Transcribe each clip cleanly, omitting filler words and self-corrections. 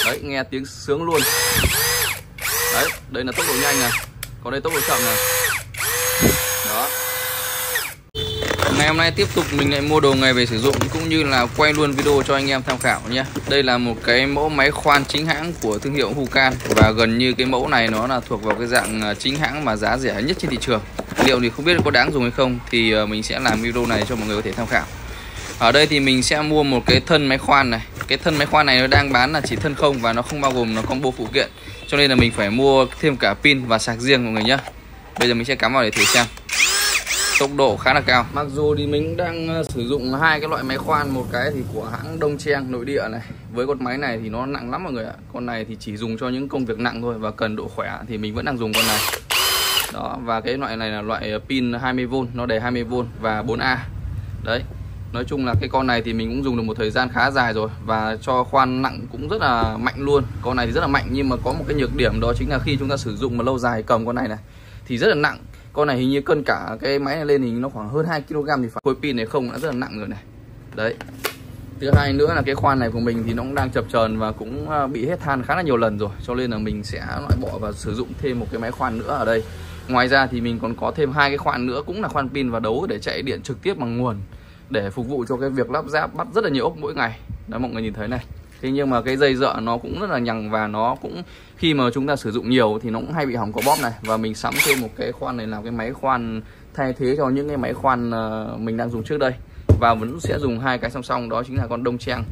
Đấy, nghe tiếng sướng luôn. Đấy, đây là tốc độ nhanh này, còn đây tốc độ chậm này. Đó. Ngày hôm nay tiếp tục mình lại mua đồ nghề về sử dụng, cũng như là quay luôn video cho anh em tham khảo nhé. Đây là một cái mẫu máy khoan chính hãng của thương hiệu Hukan, và gần như cái mẫu này nó là thuộc vào cái dạng chính hãng mà giá rẻ nhất trên thị trường. Liệu thì không biết có đáng dùng hay không thì mình sẽ làm video này cho mọi người có thể tham khảo. Ở đây thì mình sẽ mua một cái thân máy khoan này. Cái thân máy khoan này nó đang bán là chỉ thân không và nó không bao gồm nó combo phụ kiện, cho nên là mình phải mua thêm cả pin và sạc riêng mọi người nhé. Bây giờ mình sẽ cắm vào để thử xem. Tốc độ khá là cao. Mặc dù thì mình đang sử dụng hai cái loại máy khoan, một cái thì của hãng Dongcheng nội địa này. Với con máy này thì nó nặng lắm mọi người ạ. Con này thì chỉ dùng cho những công việc nặng thôi và cần độ khỏe thì mình vẫn đang dùng con này. Đó, và cái loại này là loại pin 20V, nó để 20V và 4A. Đấy. Nói chung là cái con này thì mình cũng dùng được một thời gian khá dài rồi, và cho khoan nặng cũng rất là mạnh luôn. Con này thì rất là mạnh, nhưng mà có một cái nhược điểm đó chính là khi chúng ta sử dụng mà lâu dài cầm con này thì rất là nặng. Con này hình như cân cả cái máy này lên thì nó khoảng hơn 2 kg thì phải. Khối pin này không đã rất là nặng rồi này. Đấy. Thứ hai nữa là cái khoan này của mình thì nó cũng đang chập chờn và cũng bị hết than khá là nhiều lần rồi, cho nên là mình sẽ loại bỏ và sử dụng thêm một cái máy khoan nữa ở đây. Ngoài ra thì mình còn có thêm hai cái khoan nữa, cũng là khoan pin và đấu để chạy điện trực tiếp bằng nguồn, để phục vụ cho cái việc lắp ráp bắt rất là nhiều ốc mỗi ngày. Đấy, mọi người nhìn thấy này. Thế nhưng mà cái dây dợ nó cũng rất là nhằng, và nó cũng khi mà chúng ta sử dụng nhiều thì nó cũng hay bị hỏng có bóp này. Và mình sắm thêm một cái khoan này làm cái máy khoan thay thế cho những cái máy khoan mình đang dùng trước đây, và vẫn sẽ dùng hai cái song song, đó chính là con Dongcheng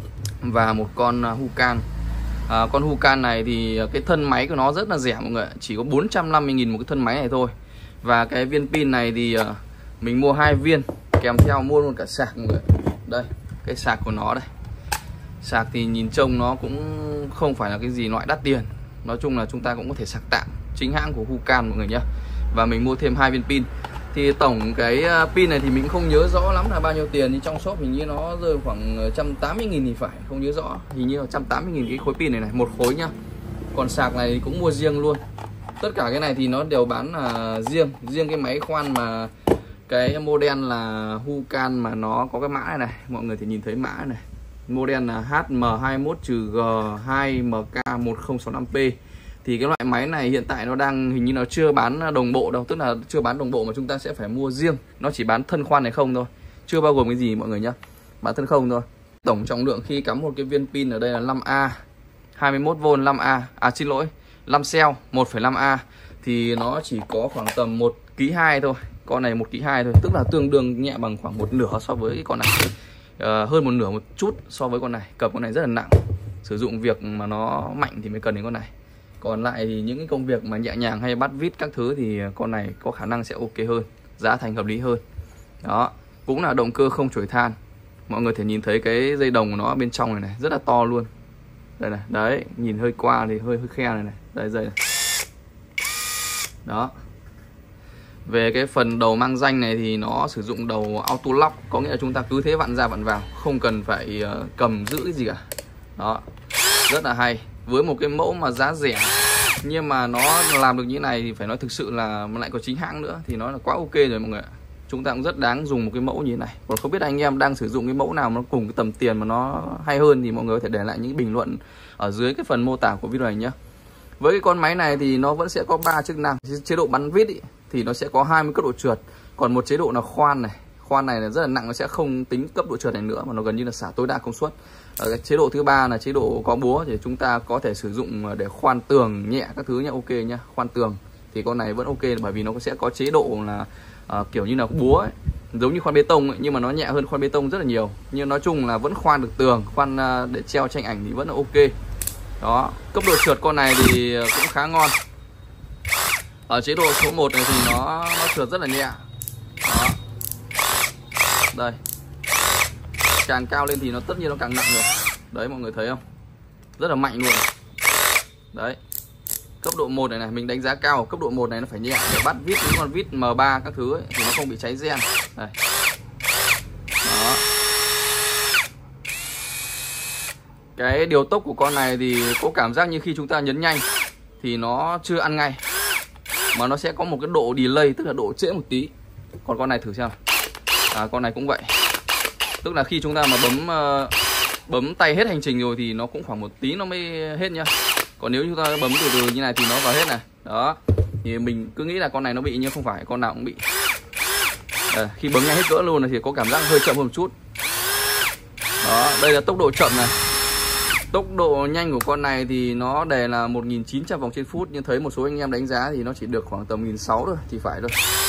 và một con Hukan. Con Hukan này thì cái thân máy của nó rất là rẻ mọi người, chỉ có 450.000 một cái thân máy này thôi. Và cái viên pin này thì mình mua 2 viên, kèm theo mua luôn cả sạc mọi người. Đây, cái sạc của nó đây. Sạc thì nhìn trông nó cũng không phải là cái gì loại đắt tiền. Nói chung là chúng ta cũng có thể sạc tạm, chính hãng của Hukan mọi người nhé. Và mình mua thêm 2 viên pin. Thì tổng cái pin này thì mình không nhớ rõ lắm là bao nhiêu tiền, nhưng trong shop hình như nó rơi khoảng 180.000 thì phải, không nhớ rõ. Hình như là 180.000 cái khối pin này, một khối nhá. Còn sạc này cũng mua riêng luôn. Tất cả cái này thì nó đều bán là riêng cái máy khoan mà cái model là Hukan mà nó có cái mã này, mọi người thì nhìn thấy mã này. Model là HM21-G2MK1065P. Thì cái loại máy này hiện tại nó đang hình như nó chưa bán đồng bộ đâu, tức là chưa bán đồng bộ mà chúng ta sẽ phải mua riêng. Nó chỉ bán thân khoan này không thôi, chưa bao gồm cái gì mọi người nhá, bán thân không thôi. Tổng trọng lượng khi cắm một cái viên pin ở đây là 5A, 21V 5A, xin lỗi, 5 cell 1,5A, thì nó chỉ có khoảng tầm 1,2 kg thôi. Con này 1,2 kg thôi, tức là tương đương nhẹ bằng khoảng một nửa so với cái con này. Hơn một nửa một chút so với con này. Cầm con này rất là nặng, sử dụng việc mà nó mạnh thì mới cần đến con này. Còn lại thì những cái công việc mà nhẹ nhàng hay bắt vít các thứ thì con này có khả năng sẽ ok hơn, giá thành hợp lý hơn. Đó, cũng là động cơ không chổi than. Mọi người thể nhìn thấy cái dây đồng của nó bên trong này rất là to luôn. Đây này, đấy, nhìn hơi qua thì hơi khe này. Đây dây này. Đó. Về cái phần đầu mang danh này thì nó sử dụng đầu auto lock, có nghĩa là chúng ta cứ thế vặn ra vặn vào, không cần phải cầm giữ cái gì cả. Đó, rất là hay. Với một cái mẫu mà giá rẻ nhưng mà nó làm được như này thì phải nói thực sự là lại có chính hãng nữa thì nó là quá ok rồi mọi người ạ. Chúng ta cũng rất đáng dùng một cái mẫu như thế này. Còn không biết anh em đang sử dụng cái mẫu nào nó cùng cái tầm tiền mà nó hay hơn thì mọi người có thể để lại những bình luận ở dưới cái phần mô tả của video này nhé. Với cái con máy này thì nó vẫn sẽ có 3 chức năng. Chế độ bắn vít thì nó sẽ có 20 cấp độ trượt. Còn một chế độ là khoan này. Khoan này là rất là nặng, nó sẽ không tính cấp độ trượt này nữa mà nó gần như là xả tối đa công suất. Ở cái chế độ thứ ba là chế độ có búa, thì chúng ta có thể sử dụng để khoan tường nhẹ các thứ nhá, ok nhá. Khoan tường thì con này vẫn ok, bởi vì nó sẽ có chế độ là kiểu như là búa ấy, giống như khoan bê tông ấy, nhưng mà nó nhẹ hơn khoan bê tông rất là nhiều. Nhưng nói chung là vẫn khoan được tường, khoan để treo tranh ảnh thì vẫn là ok. Đó, cấp độ trượt con này thì cũng khá ngon. Ở chế độ số 1 này thì nó trượt rất là nhẹ. Đó. Đây. Càng cao lên thì nó tất nhiên nó càng nặng rồi. Đấy, mọi người thấy không? Rất là mạnh luôn. Đấy. Cấp độ 1 này mình đánh giá cao. Cấp độ 1 này nó phải nhẹ để bắt vít những con vít M3 các thứ ấy, thì nó không bị cháy gen. Đây. Đó. Cái điều tốc của con này thì có cảm giác như khi chúng ta nhấn nhanh thì nó chưa ăn ngay, mà nó sẽ có một cái độ delay, tức là độ trễ một tí. Còn con này thử xem. Con này cũng vậy. Tức là khi chúng ta mà bấm tay hết hành trình rồi thì nó cũng khoảng một tí nó mới hết nhá. Còn nếu chúng ta bấm từ từ như này thì nó vào hết này. Đó. Thì mình cứ nghĩ là con này nó bị nhưng không phải, con nào cũng bị. Khi bấm nhanh hết cỡ luôn thì có cảm giác hơi chậm hơn một chút. Đó, đây là tốc độ chậm này. Tốc độ nhanh của con này thì nó đề là 1900 vòng trên phút, nhưng thấy một số anh em đánh giá thì nó chỉ được khoảng tầm 1600 thôi thì phải thôi.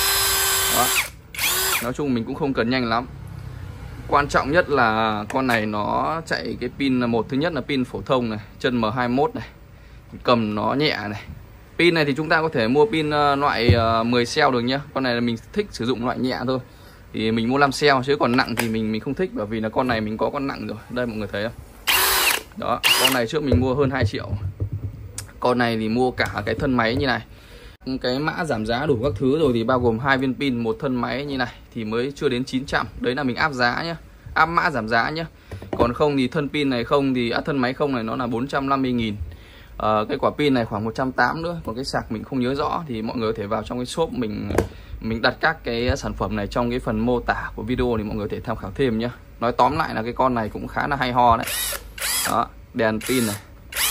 Đó. Nói chung mình cũng không cần nhanh lắm. Quan trọng nhất là con này nó chạy cái pin là thứ nhất là pin phổ thông này, chân M21 này. Cầm nó nhẹ này. Pin này thì chúng ta có thể mua pin loại 10 cell được nhá. Con này là mình thích sử dụng loại nhẹ thôi. Thì mình mua 5 cell, chứ còn nặng thì mình không thích, bởi vì là con này mình có con nặng rồi. Đây mọi người thấy không? Đó, con này trước mình mua hơn 2 triệu. Con này thì mua cả cái thân máy như này. Cái mã giảm giá đủ các thứ rồi thì bao gồm 2 viên pin, một thân máy như này thì mới chưa đến 900. Đấy là mình áp giá nhá, áp mã giảm giá nhá. Còn không thì thân pin này không thì thân máy không này nó là 450.000. Cái quả pin này khoảng 180 nữa. Còn cái sạc mình không nhớ rõ thì mọi người có thể vào trong cái shop mình đặt các cái sản phẩm này trong cái phần mô tả của video thì mọi người có thể tham khảo thêm nhá. Nói tóm lại là cái con này cũng khá là hay ho đấy. Đó, đèn pin này.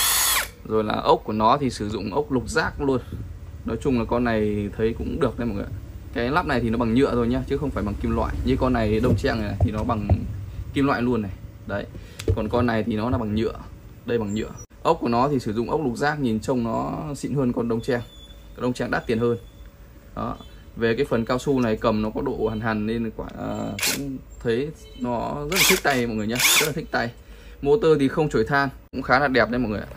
Rồi là ốc của nó thì sử dụng ốc lục giác luôn. Nói chung là con này thấy cũng được đấy mọi người. Cái lắp này thì nó bằng nhựa rồi nhá, chứ không phải bằng kim loại. Như con này Đông Trang này thì nó bằng kim loại luôn này. Đấy. Còn con này thì nó là bằng nhựa. Đây bằng nhựa. Ốc của nó thì sử dụng ốc lục giác, nhìn trông nó xịn hơn con Đông Trang. Con Đông Trang đắt tiền hơn. Đó. Về cái phần cao su này cầm nó có độ hằn nên cũng thấy nó rất là thích tay mọi người nhá, rất là thích tay. Motor thì không chổi than, cũng khá là đẹp đấy mọi người ạ.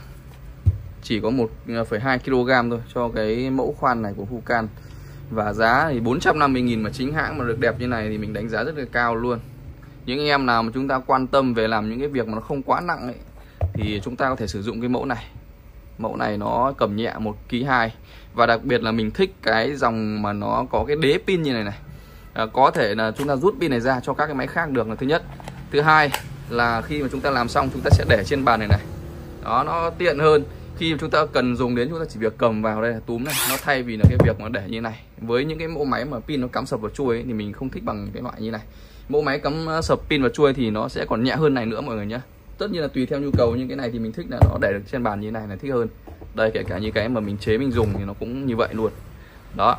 Chỉ có 1,2 kg thôi cho cái mẫu khoan này của Fukan. Và giá thì 450.000 mà chính hãng mà được đẹp như này thì mình đánh giá rất là cao luôn. Những anh em nào mà chúng ta quan tâm về làm những cái việc mà nó không quá nặng ấy, thì chúng ta có thể sử dụng cái mẫu này. Mẫu này nó cầm nhẹ 1,2 kg. Và đặc biệt là mình thích cái dòng mà nó có cái đế pin như này này. Có thể là chúng ta rút pin này ra cho các cái máy khác được là thứ nhất. Thứ hai là khi mà chúng ta làm xong chúng ta sẽ để trên bàn này này. Đó, nó tiện hơn. Khi chúng ta cần dùng đến chúng ta chỉ việc cầm vào đây là túm này. Nó thay vì là cái việc mà để như này. Với những cái mẫu máy mà pin nó cắm sập vào chuôi ấy, thì mình không thích bằng cái loại như này. Mẫu máy cắm sập pin vào chuôi thì nó sẽ còn nhẹ hơn này nữa mọi người nhé. Tất nhiên là tùy theo nhu cầu, nhưng cái này thì mình thích là nó để được trên bàn như này là thích hơn. Đây, kể cả như cái mà mình chế mình dùng thì nó cũng như vậy luôn. Đó.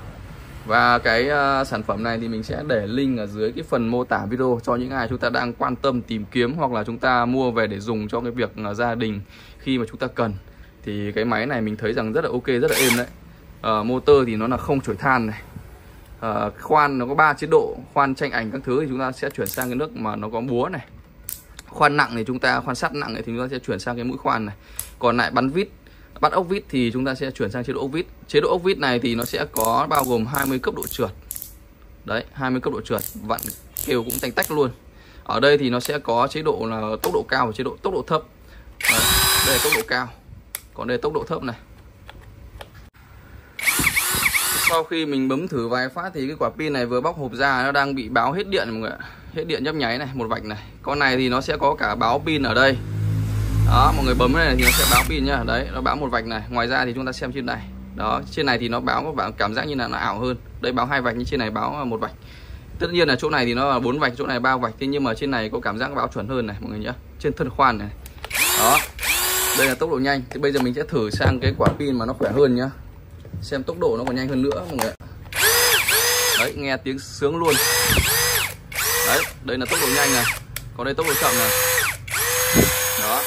Và cái sản phẩm này thì mình sẽ để link ở dưới cái phần mô tả video cho những ai chúng ta đang quan tâm tìm kiếm, hoặc là chúng ta mua về để dùng cho cái việc gia đình khi mà chúng ta cần. Thì cái máy này mình thấy rằng rất là ok, rất là êm đấy. Motor thì nó là không chổi than này. Khoan nó có 3 chế độ, khoan tranh ảnh các thứ thì chúng ta sẽ chuyển sang cái nước mà nó có búa này. Khoan nặng thì khoan sắt nặng thì chúng ta sẽ chuyển sang cái mũi khoan này. Còn lại bắt ốc vít thì chúng ta sẽ chuyển sang chế độ ốc vít. Chế độ ốc vít này thì nó sẽ có bao gồm 20 cấp độ trượt. Đấy, 20 cấp độ trượt, vặn kêu cũng tanh tách luôn. Ở đây thì nó sẽ có chế độ là tốc độ cao và chế độ tốc độ thấp. Đấy, đây là tốc độ cao. Còn đây là tốc độ thấp này. Sau khi mình bấm thử vài phát thì cái quả pin này vừa bóc hộp ra nó đang bị báo hết điện mọi người ạ. Hết điện nhấp nháy này, một vạch này. Con này thì nó sẽ có cả báo pin ở đây. Đó, mọi người bấm cái này thì nó sẽ báo pin nhá. Đấy, nó báo một vạch này. Ngoài ra thì chúng ta xem trên này. Đó, trên này thì nó báo cảm giác như là nó ảo hơn. Đây báo 2 vạch, nhưng trên này báo 1 vạch. Tất nhiên là chỗ này thì nó là 4 vạch, chỗ này 3 vạch. Thế nhưng mà trên này có cảm giác báo chuẩn hơn này mọi người nhá. Trên thân khoan này. Đó. Đây là tốc độ nhanh. Thì bây giờ mình sẽ thử sang cái quả pin mà nó khỏe hơn nhá. Xem tốc độ nó còn nhanh hơn nữa mọi người ạ. Đấy, nghe tiếng sướng luôn. Đấy, đây là tốc độ nhanh này. Còn đây tốc độ chậm này. Đó.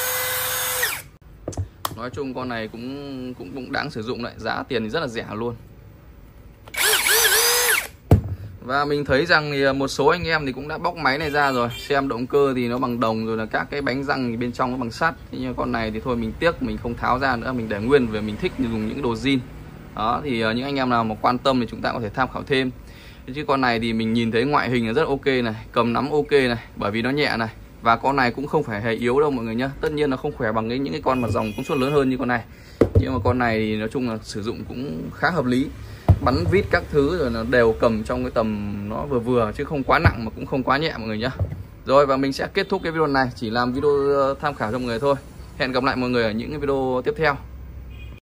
Nói chung con này cũng đáng sử dụng đấy, giá tiền thì rất là rẻ luôn. Và mình thấy rằng thì một số anh em thì cũng đã bóc máy này ra rồi. Xem động cơ thì nó bằng đồng, rồi là các cái bánh răng thì bên trong nó bằng sắt. Thế nhưng con này thì thôi mình tiếc, mình không tháo ra nữa, mình để nguyên vì mình thích dùng những đồ zin. Đó, thì những anh em nào mà quan tâm thì chúng ta có thể tham khảo thêm. Chứ con này thì mình nhìn thấy ngoại hình là rất ok này, cầm nắm ok này, bởi vì nó nhẹ này. Và con này cũng không phải hề yếu đâu mọi người nhá. Tất nhiên nó không khỏe bằng những cái con mà dòng công suất lớn hơn như con này. Nhưng mà con này thì nói chung là sử dụng cũng khá hợp lý. Bắn vít các thứ rồi nó đều cầm trong cái tầm nó vừa vừa, chứ không quá nặng mà cũng không quá nhẹ mọi người nhá. Rồi, và mình sẽ kết thúc cái video này, chỉ làm video tham khảo cho mọi người thôi. Hẹn gặp lại mọi người ở những cái video tiếp theo.